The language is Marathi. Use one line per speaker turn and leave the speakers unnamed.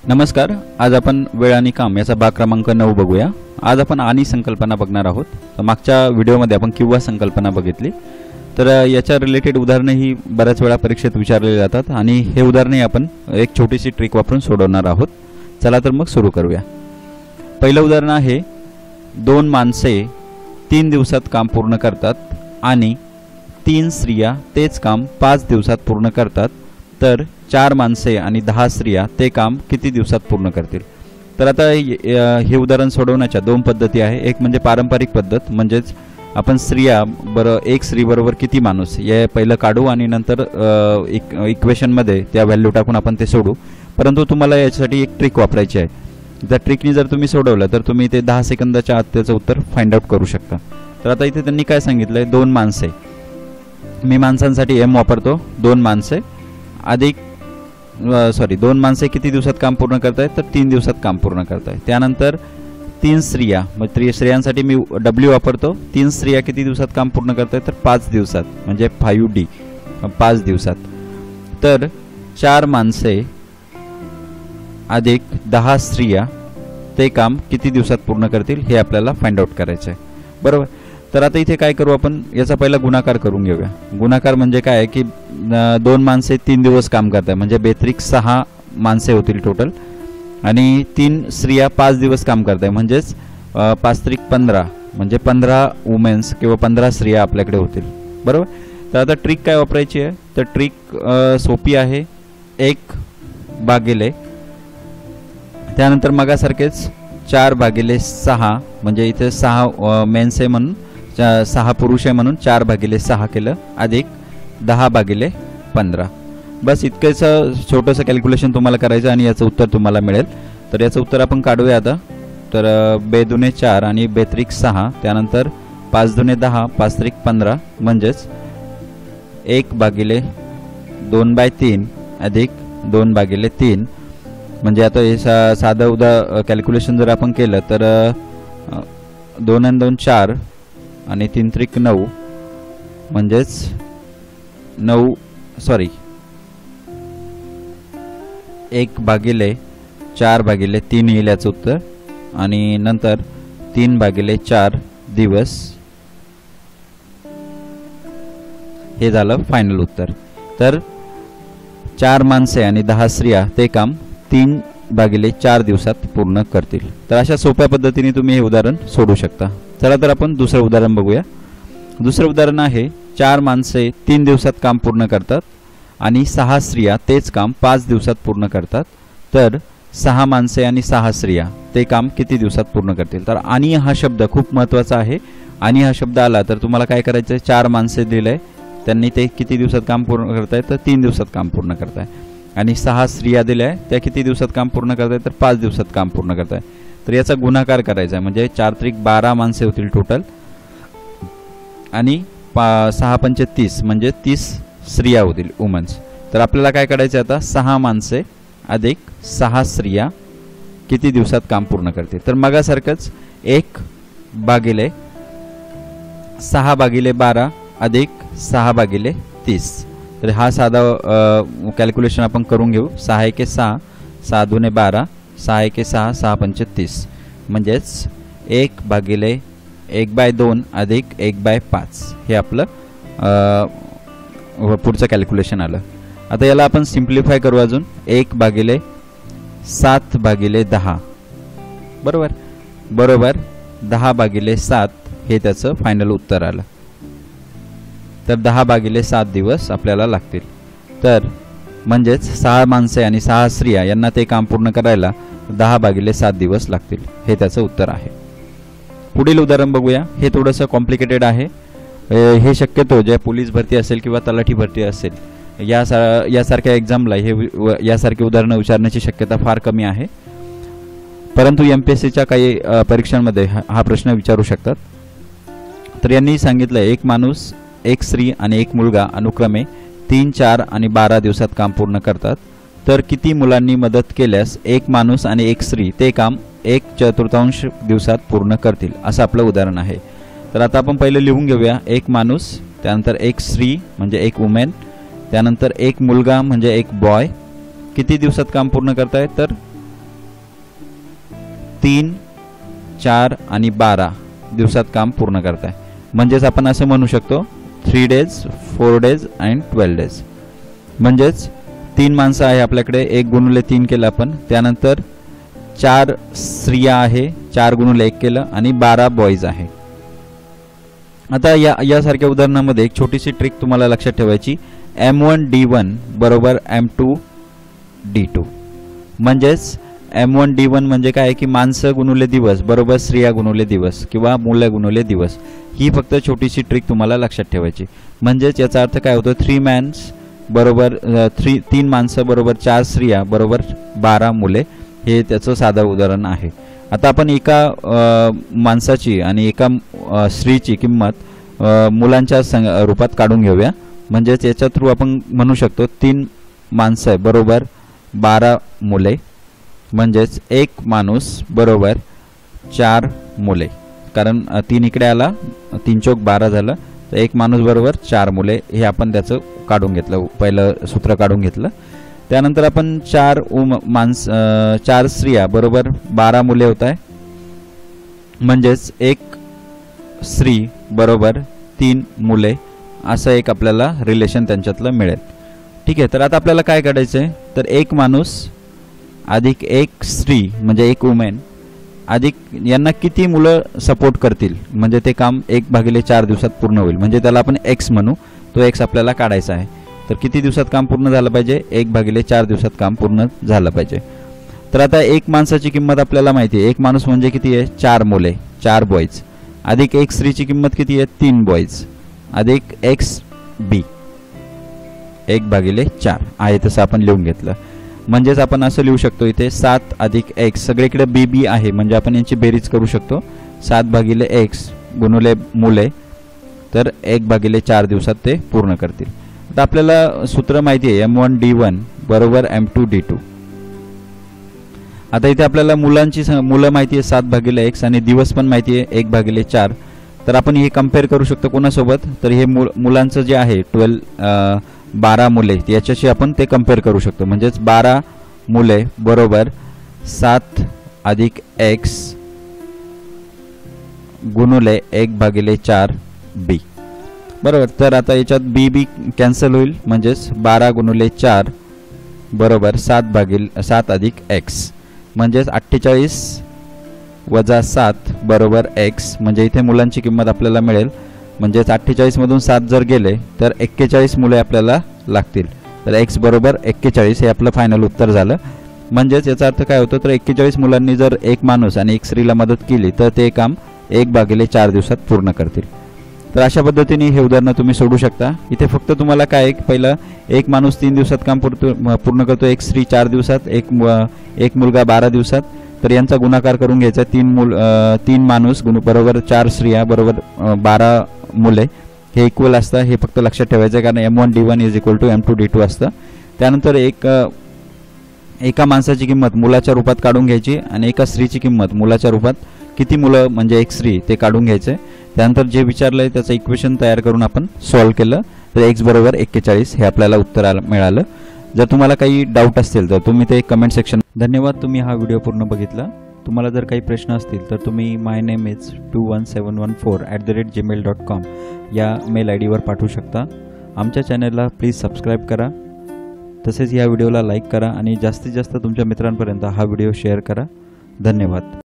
नमस्कार. आज आपण वेळ आणि काम याचा भाग क्रमांक 9 बघूया. आज आपण आणि संकल्पना बघणार आहोत. तर मागच्या व्हिडिओमध्ये आपण किंवा संकल्पना बघितली. तर याच्या रिलेटेड उदाहरणे ही बऱ्याच वेळा परीक्षेत विचारलेली जातात आणि हे उदाहरणे आपण एक छोटीशी ट्रिक वापरून सोडवणार आहोत. चला तर मग सुरू करूया. पहिलं उदाहरण आहे, 2 माणसे 3 दिवसात काम पूर्ण करतात आणि 3 स्त्रिया तेच काम 5 दिवसात पूर्ण करतात. तर 4 माणसे आणि 10 स्त्रिया ते काम किती दिवसात पूर्ण करतील? तर आता हे उदाहरण सोडवण्याच्या 2 पद्धती आहे. एक म्हणजे पारंपरिक पद्धत, म्हणजेच आपण स्त्रिया एक स्त्री बरोबर किती माणूस हे पहिलं काढू आणि नंतर इक्वेशनमध्ये त्या व्हॅल्यू टाकून आपण ते सोडू. परंतु तुम्हाला याच्यासाठी एक ट्रिक वापरायची आहे. त्या ट्रिकनी जर तुम्ही सोडवलं तर तुम्ही ते 10 सेकंदाच्या आत त्याचं उत्तर फाइंड आउट करू शकता. तर आता इथे त्यांनी काय सांगितलंय, 2 माणसे. मी माणसांसाठी एम वापरतो. 2 माणसे अधिक 2 माणसे किती दिवसात काम पूर्ण करतायत? तर 3 दिवसात काम पूर्ण करतायत. त्यानंतर 3 स्त्रिया, मग स्त्रियांसाठी मी डब्ल्यू वापरतो. 3 स्त्रिया किती दिवसात काम पूर्ण करतायत? तर 5 दिवसात, म्हणजे 5D 5 दिवसात. तर 4 माणसे अधिक 10 स्त्रिया ते काम किती दिवसात पूर्ण करतील हे आपल्याला फाइंड आउट करायचं आहे, बरोबर. तर आता इथे काय करू, आपण याचा पहिला गुणाकार करून घेऊया. गुणाकार म्हणजे काय आहे की 2 माणसे 3 दिवस काम करतात, म्हणजे बेत्रिक 6 माणसे होतील टोटल, आणि 3 स्त्रिया 5 दिवस काम करतात, म्हणजेच 5 त्रिक 15, म्हणजे 15 वुमेन्स किंवा 15 स्त्रिया आपल्याकडे होतील, बरोबर. तर आता ट्रिक काय वापरायची आहे? तर ट्रिक सोपी आहे. 1 भागिले, त्यानंतर मगासारखेच 4 भागिले 6, म्हणजे इथे 6 मेन्स आहे म्हणून 6 पुरुष आहे म्हणून 4 भागिले 6 केलं, अधिक 10 भागिले 15. बस इतकंच छोटंसं कॅल्क्युलेशन तुम्हाला करायचं आणि याचं उत्तर तुम्हाला मिळेल. तर याचं उत्तर आपण काढूया आता. तर 2 दुणे 4 आणि 2 त्रिक 6, त्यानंतर 5 दुणे 10, 5 त्रिक 15, म्हणजेच 1 भागिले 2/3 अधिक 2 भागिले 3. म्हणजे आता हे साधं कॅल्क्युलेशन जर आपण केलं तर 2 आणि 2 4 आणि 3 त्रिक 9, म्हणजेच 1 भागिले 4 भागिले 3 येईल याचं उत्तर, आणि नंतर 3 भागिले 4 दिवस हे झालं फायनल उत्तर. तर 4 माणसे आणि 10 स्त्रिया ते काम 3 भागिले 4 दिवसात पूर्ण करतील. तर अशा सोप्या पद्धतीने तुम्ही हे उदाहरण सोडू शकता. चला तर आपण दुसरं उदाहरण बघूया. दुसरं उदाहरण आहे, 4 माणसे 3 दिवसात काम पूर्ण करतात आणि 6 स्त्रिया तेच काम 5 दिवसात पूर्ण करतात. तर 6 माणसे आणि 6 स्त्रिया ते काम किती दिवसात पूर्ण करतील? तर आणि हा शब्द खूप महत्त्वाचा आहे. आणि हा शब्द आला तर तुम्हाला काय करायचं आहे, 4 माणसे दिलंय, त्यांनी ते किती दिवसात काम पूर्ण करतायत? तर 3 दिवसात काम पूर्ण करताय. आणि 6 स्त्रिया दिल्या आहे, त्या किती दिवसात काम पूर्ण करतायत? तर 5 दिवसात काम पूर्ण करताय. तर याचा गुणाकार करायचा आहे, म्हणजे 4 त्रिक 12 माणसे होतील टोटल, आणि 6 पंचे 30, म्हणजे 30 स्त्रिया होतील, वुमन्स. तर आपल्याला काय करायचं आता, 6 माणसे अधिक 6 स्त्रिया किती दिवसात काम पूर्ण करतील? तर मगासारखंच 1 भागिले 6 भागिले 12 अधिक 6 भागिले 30. तर हा साधा कॅल्क्युलेशन आपण करून घेऊ. 6 एके 6, 6 दुणे 12, 6 एके 6, 6 पंचे 30, म्हणजेच 1 भागिले 1/2 अधिक 1/5 हे आपलं पुढचं कॅल्क्युलेशन आलं. आता याला आपण सिम्प्लिफाय करू अजून. 1 भागिले 7 भागिले 10, बरोबर 10 भागिले 7 हे त्याचं फायनल उत्तर आलं. तर 10 भागिले 7 दिवस आपल्याला लागतील. तर म्हणजेच 6 माणसे आणि 6 स्त्रिया यांना ते काम पूर्ण करायला 10 भागिले 7 दिवस लागतील, हे त्याचं उत्तर आहे. पुढील उदाहरण बघूया. हे थोडंसं कॉम्प्लिकेटेड आहे. हे शक्यतो जे पोलीस भरती असेल किंवा तलाठी भरती असेल यासारख्या एक्झामला यासारखी उदाहरणं विचारण्याची शक्यता फार कमी आहे. परंतु MPSCच्या काही परीक्षांमध्ये हा प्रश्न विचारू शकतात. तर यांनी सांगितलं, 1 माणूस, 1 स्त्री आणि 1 मुलगा अनुक्रमे 3, 4 आणि 12 दिवसात काम पूर्ण करतात. तर किती मुलांनी मदत केल्यास 1 माणूस आणि 1 स्त्री ते काम 1/4 दिवसात पूर्ण करतील? असं आपलं उदाहरण आहे. तर आता आपण पहिलं लिहून घेऊया. 1 माणूस, त्यानंतर 1 स्त्री म्हणजे 1 वुमेन, त्यानंतर 1 मुलगा म्हणजे 1 बॉय, किती दिवसात काम पूर्ण करतायत तर 3, 4 आणि 12 दिवसात काम पूर्ण करताय. म्हणजेच आपण असं म्हणू शकतो 3 days, 4 days अँड 12 days. म्हणजेच 3 माणसं आहे आपल्याकडे, 1 गुणुले 3 केलं आपण. त्यानंतर 4 स्त्रिया आहे, 4 गुणुले 1 केलं आणि 12 बॉईज आहे. आता यासारख्या उदाहरणामध्ये एक छोटीशी ट्रिक तुम्हाला लक्षात ठेवायची. M1D1 बरोबर M2D2. म्हणजेच M1D1 म्हणजे काय की माणसं गुणुले दिवस बरोबर स्त्रिया गुणुले दिवस किंवा मुलं गुणुले दिवस. ही फक्त छोटीशी ट्रिक तुम्हाला लक्षात ठेवायची. म्हणजेच याचा अर्थ काय होतो, 3 मॅन्स बरोबर 3 माणसं बरोबर 4 स्त्रिया बरोबर 12 मुले. हे त्याचं साधं उदाहरण आहे. आता आपण एका माणसाची आणि एका स्त्रीची किंमत मुलांच्या रूपात काढून घेऊया. म्हणजेच याच्या थ्रू आपण म्हणू शकतो 3 माणसं बरोबर 12 मुले. म्हणजेच 1 माणूस बरोबर 4 मुले. कारण 3 इकडे आला, 3 चौक 12 झालं, तर 1 माणूस बरोबर 4 मुले. हे आपण त्याचं काढून घेतलं, पहिलं सूत्र काढून घेतलं. त्यानंतर आपण 4 स्त्रिया बरोबर 12 मुले होत आहे. म्हणजेच 1 स्त्री बरोबर 3 मुले असं एक आपल्याला रिलेशन त्यांच्यातलं मिळेल. ठीक आहे. तर आता आपल्याला काय काढायचं आहे, तर 1 माणूस अधिक 1 स्त्री म्हणजे 1 वुमेन अधिक यांना किती मुलं सपोर्ट करतील, म्हणजे ते काम 1/4 दिवसात पूर्ण होईल. म्हणजे त्याला आपण एक्स म्हणू. तो एक्स आपल्याला काढायचा आहे. तर किती दिवसात काम पूर्ण झालं पाहिजे, 1/4 दिवसात काम पूर्ण झालं पाहिजे. तर आता 1 माणसाची किंमत आपल्याला माहिती आहे. 1 माणूस म्हणजे किती आहे, 4 मुले 4 बॉईज अधिक 1 स्त्रीची किंमत किती आहे, 3 बॉईज अधिक एक्स बी 1/4 आहे. तसं आपण लिहून घेतलं. म्हणजेच आपण असं लिहू शकतो इथे 7 अधिक एक्स, सगळीकडे बी बी आहे म्हणजे आपण यांची बेरीज करू शकतो. 7/x गुणुले मुले, तर 1/4 दिवसात ते पूर्ण करतील. आता आपल्याला सूत्र माहिती आहे M1D1 बरोबर M2D2. आता इथे आपल्याला मुलं माहिती आहे 7/x आणि दिवस पण माहिती आहे 1/4. तर आपण हे कम्पेअर करू शकतो कोणासोबत, तर हे मुलांचं जे आहे 12 मुले याच्याशी आपण ते कम्पेअर करू शकतो. म्हणजेच 12 मुले बरोबर 7 अधिक x गुणुले 1/4 बी बरोबर. तर आता याच्यात बी बी कॅन्सल होईल. म्हणजेच 12 गुणुले 4 बरोबर 7 अधिक x. म्हणजेच 48 वजा 7 बरोबर x. म्हणजे इथे मुलांची किंमत आपल्याला मिळेल. म्हणजेच 48 मधून 7 जर गेले तर 41 मुले आपल्याला लागतील. तर x बरोबर 41 हे आपलं फायनल उत्तर झालं. म्हणजेच याचा अर्थ काय होतो, तर 41 मुलांनी जर 1 माणूस आणि 1 स्त्रीला मदत केली तर ते काम 1/4 दिवसात पूर्ण करतील. तर अशा पद्धतीने हे उदाहरण तुम्ही सोडू शकता. इथे फक्त तुम्हाला काय, पहिलं 1 माणूस 3 दिवसात काम पूर्ण करतो, 1 स्त्री 4 दिवसात, 1 मुलगा 12 दिवसात. तर यांचा गुणाकार करून घ्यायचा. 3 माणूस बरोबर 4 स्त्रिया बरोबर 12 मुले हे इक्वल असतं. हे फक्त लक्षात ठेवायचं, कारण M1D1 = M2D2 असतं. त्यानंतर एका माणसाची किंमत मुलाच्या रूपात काढून घ्यायची आणि एका स्त्रीची किंमत मुलाच्या रूपात किती मुलं म्हणजे 1 स्त्री ते काढून घ्यायचे. त्यानंतर जे विचारलंय त्याचं इक्वेशन तयार करून आपण सॉल्व्ह केलं तर x बरोबर 41 हे आपल्याला उत्तर मिळालं. जर तुम्हाला काही डाऊट असतील तर तुम्ही ते कमेंट सेक्शन. धन्यवाद, तुम्ही हा व्हिडिओ पूर्ण बघितला. तुम्हाला जर काही प्रश्न असतील तर तुम्ही myname is21714@gmail.com या मेल ID वर पाठवू शकता. आमच्या चॅनलला प्लीज सबस्क्राईब करा. तसेच या व्हिडिओला लाईक करा आणि जास्तीत जास्त तुमच्या मित्रांपर्यंत हा व्हिडिओ शेअर करा. धन्यवाद.